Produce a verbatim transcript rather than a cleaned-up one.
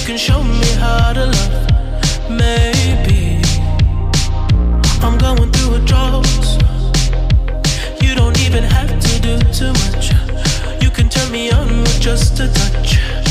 can show me how to love. Maybe I'm going through a drought. You don't even have to do too much. You can turn me on with just a touch.